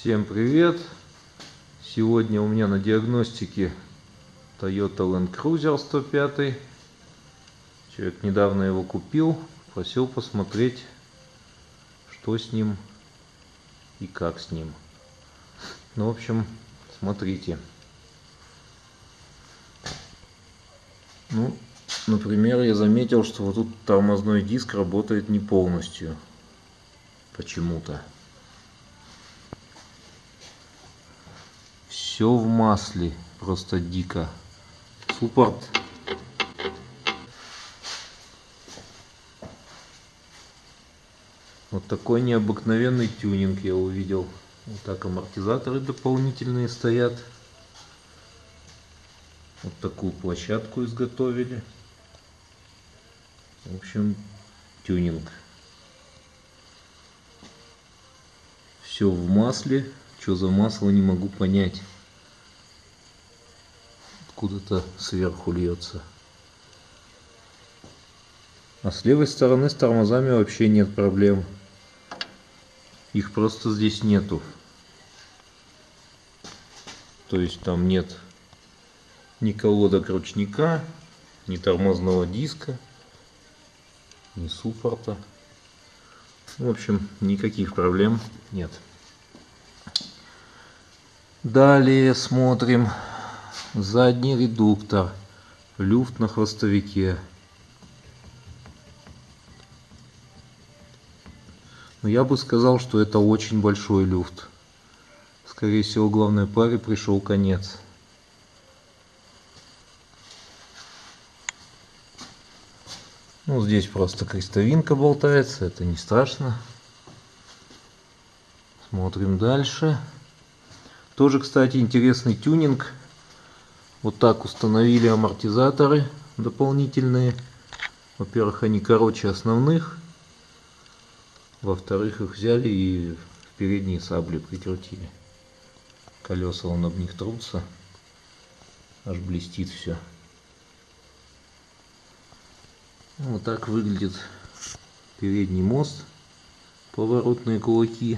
Всем привет! Сегодня у меня на диагностике Toyota Land Cruiser 105. Человек недавно его купил, просил посмотреть, что с ним и как с ним. Ну, в общем, смотрите. Ну, например, я заметил, что вот тут тормозной диск работает не полностью. Почему-то. Все в масле, просто дико. Суппорт. Вот такой необыкновенный тюнинг я увидел. Вот так амортизаторы дополнительные стоят. Вот такую площадку изготовили. В общем, тюнинг. Все в масле. Что за масло, не могу понять. Откуда-то сверху льется. А с левой стороны с тормозами вообще нет проблем. Их просто здесь нету. То есть там нет ни колодок ручника, ни тормозного диска, ни суппорта. В общем, никаких проблем нет. Далее смотрим. Задний редуктор. Люфт на хвостовике. Но я бы сказал, что это очень большой люфт. Скорее всего, главной паре пришел конец. Ну, здесь просто крестовинка болтается, это не страшно. Смотрим дальше. Тоже, кстати, интересный тюнинг. Вот так установили амортизаторы дополнительные. Во-первых, они короче основных. Во-вторых, их взяли и в передние сабли прикрутили. Колеса вон об них трутся. Аж блестит все. Вот так выглядит передний мост. Поворотные кулаки.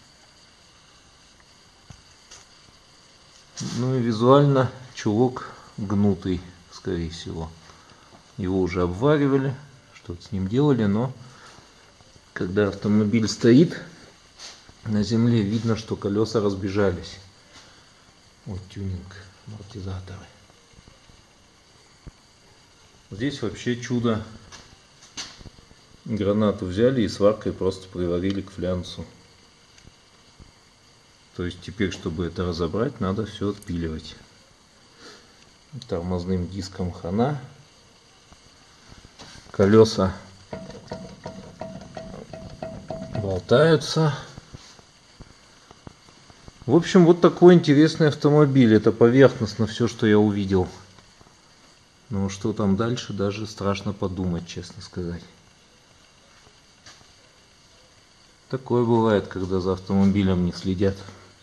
Ну и визуально чулок гнутый, скорее всего. Его уже обваривали, что-то с ним делали, но когда автомобиль стоит на земле, видно, что колеса разбежались. Вот тюнинг, амортизаторы. Здесь вообще чудо. Гранату взяли и сваркой просто приварили к флянцу. То есть теперь, чтобы это разобрать, надо все отпиливать. Тормозным диском хана. Колеса болтаются. В общем, вот такой интересный автомобиль. Это поверхностно все, что я увидел. Но что там дальше, даже страшно подумать, честно сказать. Такое бывает, когда за автомобилем не следят.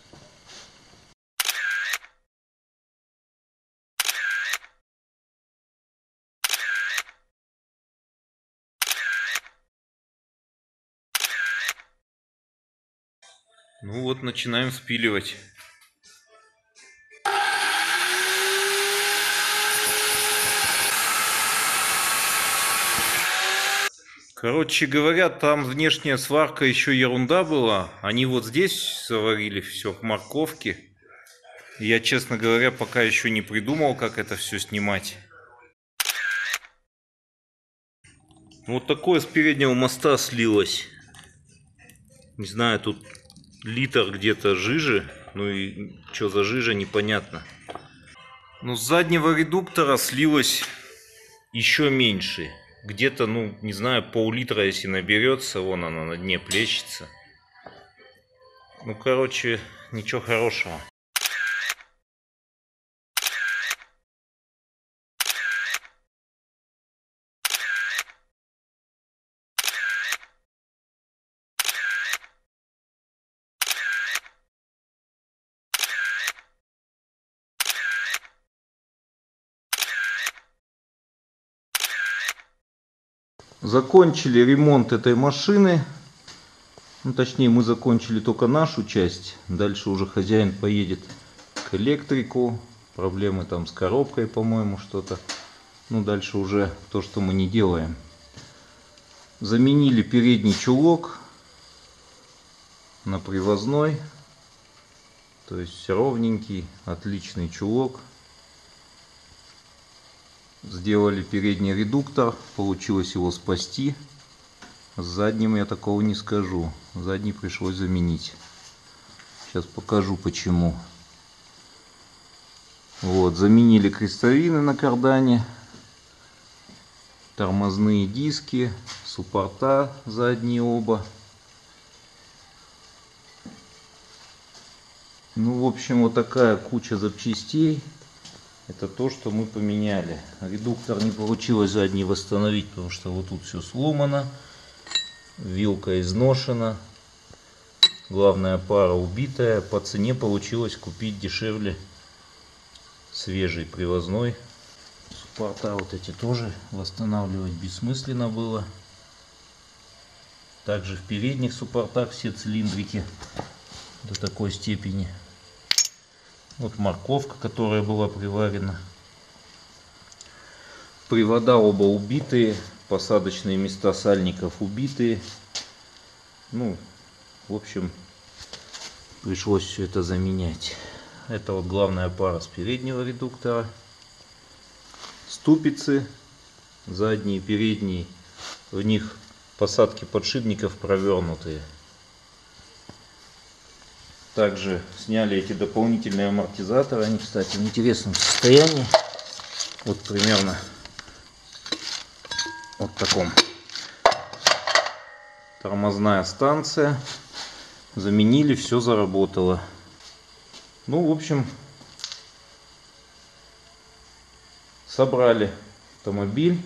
Ну вот, начинаем спиливать. Короче говоря, там внешняя сварка еще ерунда была. Они вот здесь заварили все в морковке. Я, честно говоря, пока еще не придумал, как это все снимать. Вот такое с переднего моста слилось. Не знаю, тут литр где-то жижи. Ну и что за жижа, непонятно. Ну, с заднего редуктора слилось еще меньше. Где-то, ну, не знаю, пол-литра, если наберется. Вон она на дне плещется. Ну, короче, ничего хорошего. Закончили ремонт этой машины. Ну, точнее, мы закончили только нашу часть. Дальше уже хозяин поедет к электрику. Проблемы там с коробкой, по-моему, что-то. Ну, дальше уже то, что мы не делаем. Заменили передний чулок на привозной. То есть ровненький, отличный чулок. Сделали передний редуктор. Получилось его спасти. С задним я такого не скажу. Задний пришлось заменить. Сейчас покажу почему. Вот, заменили крестовины на кардане. Тормозные диски. Суппорта задние оба. Ну, в общем, вот такая куча запчастей. Это то, что мы поменяли. Редуктор не получилось задний восстановить, потому что вот тут все сломано. Вилка изношена. Главная пара убитая. По цене получилось купить дешевле свежий привозной. Суппорта вот эти тоже восстанавливать бессмысленно было. Также в передних суппортах все цилиндрики до такой степени. Вот морковка, которая была приварена. Привода оба убитые. Посадочные места сальников убитые. Ну, в общем, пришлось все это заменять. Это вот главная пара с переднего редуктора. Ступицы задние, передние. В них посадки подшипников провернутые. Также сняли эти дополнительные амортизаторы. Они, кстати, в интересном состоянии. Вот примерно вот таком. Тормозная станция. Заменили, все заработало. Ну, в общем, собрали автомобиль.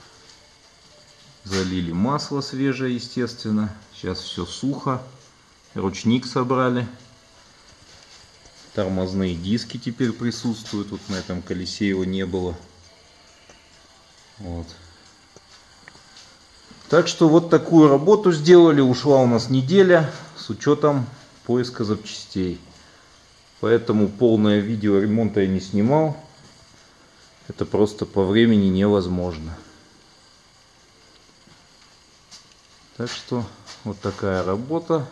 Залили масло свежее, естественно. Сейчас все сухо. Ручник собрали. Тормозные диски теперь присутствуют. Вот на этом колесе его не было. Вот. Так что вот такую работу сделали. Ушла у нас неделя с учетом поиска запчастей. Поэтому полное видео ремонта я не снимал. Это просто по времени невозможно. Так что вот такая работа.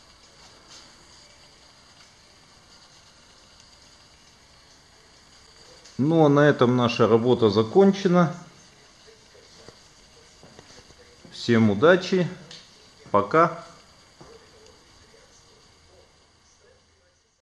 Ну а на этом наша работа закончена. Всем удачи. Пока.